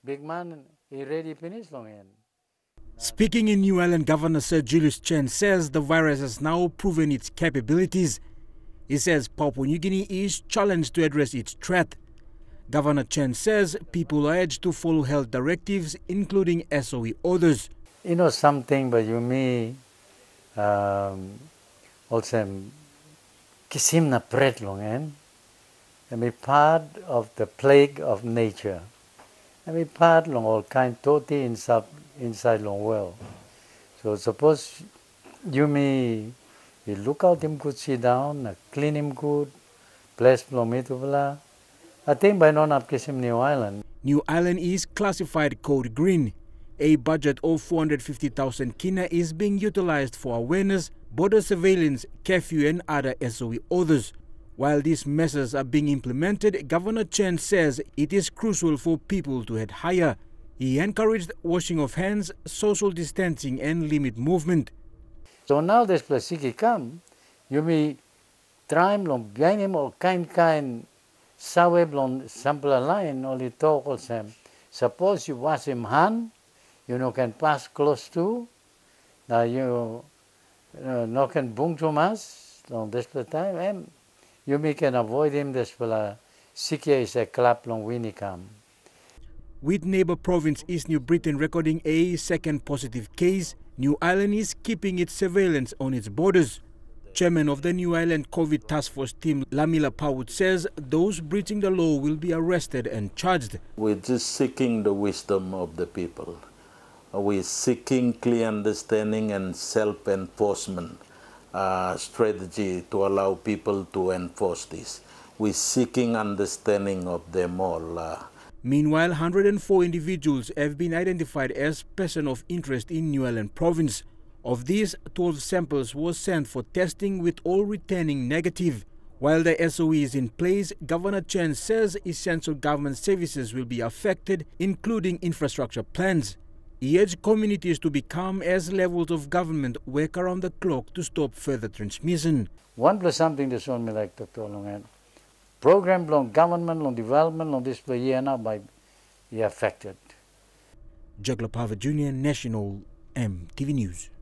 big man, he ready finish long end. Speaking in New Ireland, Governor Sir Julius Chan says the virus has now proven its capabilities. He says Papua New Guinea is challenged to address its threat. Governor Chan says people are urged to follow health directives, including SOE orders. You know something, but you me also kisim na pret long end. And be part of the plague of nature. And be part long all kind toti inside long world. So suppose you me look out him good, sit down, clean him good, place long me to I think by non up kisim New Ireland. New Ireland is classified code green. A budget of 450,000 kina is being utilized for awareness, border surveillance, curfew and other SOE orders. While these measures are being implemented, Governor Chan says it is crucial for people to head higher. He encouraged washing of hands, social distancing and limit movement. So now this plasiki come, you may try long behind him or kind sawe blon sample line only talk or some. Suppose you wash him hand, you know can pass close to. Now you no can bung too much long this time and you may can avoid him this siki is a clap long winnie come. With neighbor province East New Britain recording a second positive case, New Ireland is keeping its surveillance on its borders. Chairman of the New Ireland COVID Task Force team, Lamila Pawut, says those breaching the law will be arrested and charged. We're just seeking the wisdom of the people. We're seeking clear understanding and self-enforcement strategy to allow people to enforce this. We're seeking understanding of them all. Meanwhile, 104 individuals have been identified as persons of interest in New Ireland province. Of these, 12 samples were sent for testing, with all returning negative. While the SOE is in place, Governor Chan says essential government services will be affected, including infrastructure plans. He urged communities to be calm as levels of government work around the clock to stop further transmission. One plus something this one me like Dr. Longan. Program long government, long development, long display year now by be affected. Jagla Pava Jr., National MTV News.